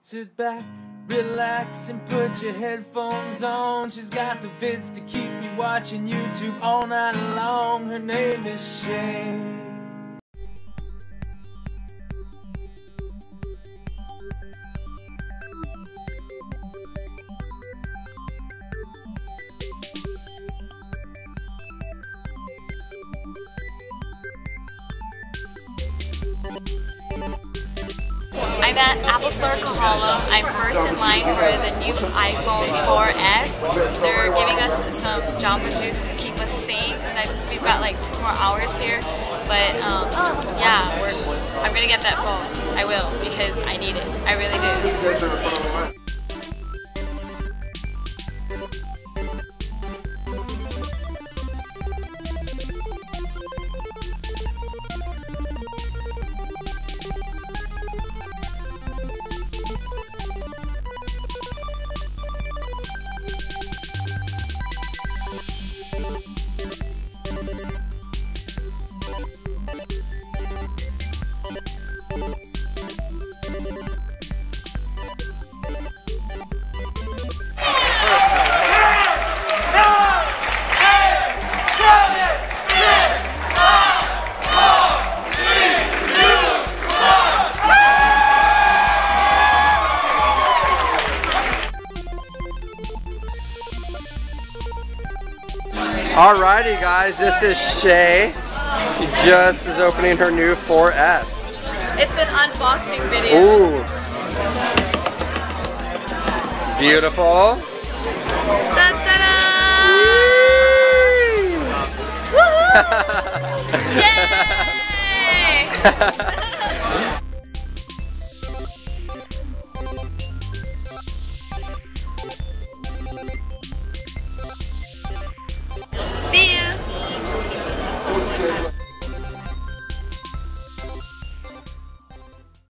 Sit back, relax, and put your headphones on. She's got the vids to keep you watching YouTube all night long. Her name is Shay. I'm at Apple Store Kahala. I'm first in line for the new iPhone 4S. They're giving us some Jamba Juice to keep us sane because we've got like 2 more hours here. But yeah, I'm gonna get that phone. I will because I need it. I really do. Alrighty guys, this is Shay. She just is opening her new 4S. It's an unboxing video. Ooh. Beautiful. Dun, dun, dun. Yay!